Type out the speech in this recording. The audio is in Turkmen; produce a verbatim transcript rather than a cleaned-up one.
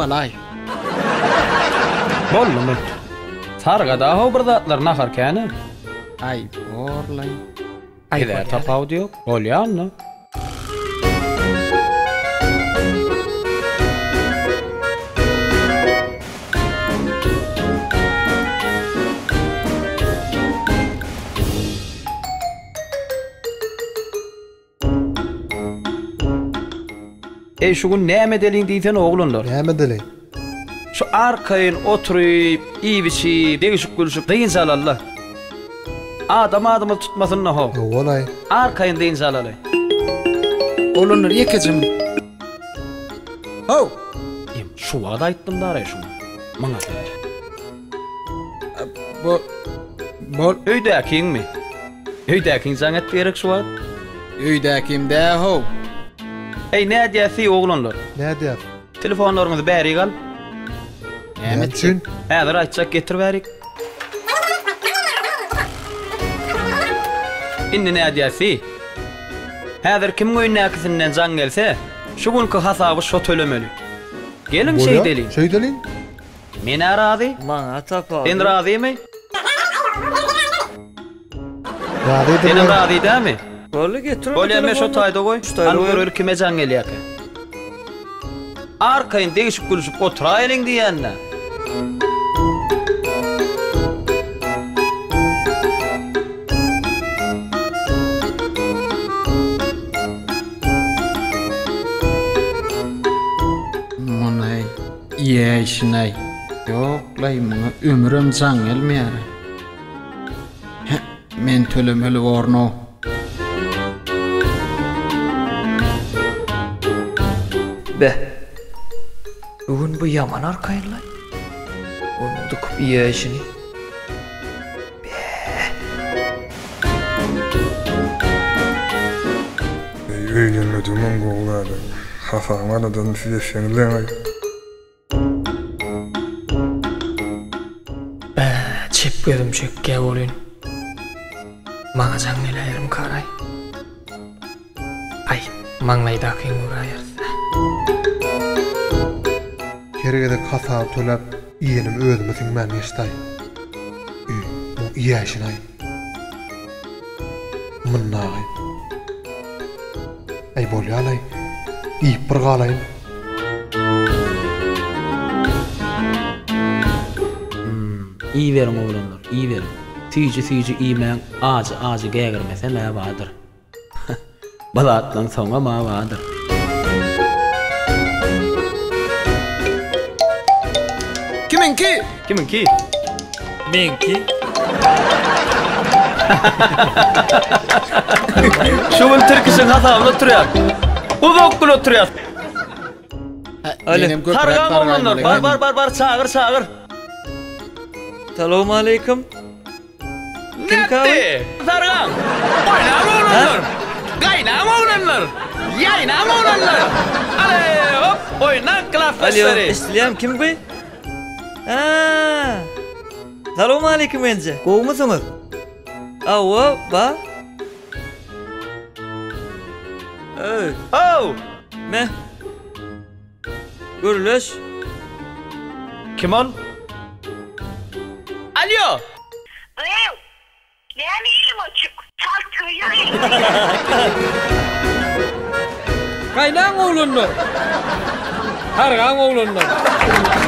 balay. Bollum. Sarga daha bir zatlar naharkany. Ay borlay. Ayda tapaw diyor. Bolýanmy? Ey şu gün näme delin diýsen oglanlar. Näme delin? Şu arkaýyn oturyp, iýbişip, degişip gülüşip deýin salallar. Adam adamı tutmasın ho. Olay. Arkaýyn deýin salallar. Oglanlar ýekejim. Ho. Em şu wada aýtdym da ara şunu. Maňa. Bol bol öýdäkiňmi? Öýdäkiň zaňat berek şu wada. Öýdäkimde ho. Ey ne diýäsi oglanlar? Ne diýär? Telefonlaryňyzy bäri gal. Näme üçin? Häzir aýtsak getir berik. Indi ne diýäsi? Häzir kim öýnäkisinden jaň gelse, şu günkü hasaby şo tölemeli. Gelin şey delin. Şey delin? Men arazy. Maňa tapa. Sen razymy? Razy Sen delin. razy dämi? Bolu getir. Bolýarmy şo taýda goý. Taýda görür kime jaň gelýär. Arkaýyn degişip gülüşip oturaýlyň diýende. Monay ýeşinay. Ýoklay maňa ömrüm jaň gelmeýär. Men tölemeli borno. Be. Bugün bu yaman arkaýynlar. Unutdyk ýeşini. Öýlenmedim oglary. Hafamanadan size şeňleň. Be, çep gözümçekge bolýan. Maňa jaň geleýärim karay. Ay, maňlaýdaky uraýar. Keregede kasap tölep iýenim özüme siňmen ýeşday. Üy, bu ýeşinay. Mınnay. Ay bolýalay. İýip bir galayyn. İyi verin oglanlar, iyi verin. Tüyçü tüyçü iýmeň ağacı ağacı gägirmese mä badyr. Balatlan soňa mä badyr. Kiminki? Kiminki? Menki. Şu gün Türkis'in hatamda oturýar. Uzak gün oturýar. Benim Targan oglanlar, bar bar bar bar çağır çağır. Salam aleyküm. Kim kaldı? Targan. Oynam oglanlar. Gaýnaň oglanlar. Ýaýnaň oglanlar. Ale hop, oynak klafesleri. Alo, isleýän kim bu? Ha. Salam aleyküm ence. Goýmusyňyz? Awa, ba. Ey, Oh! me. Görüleş. Kim ol? Alo! Ew! Näme işim açık? Salt köyüyor. Gaýnaň oglanlar. Targan oglanlar.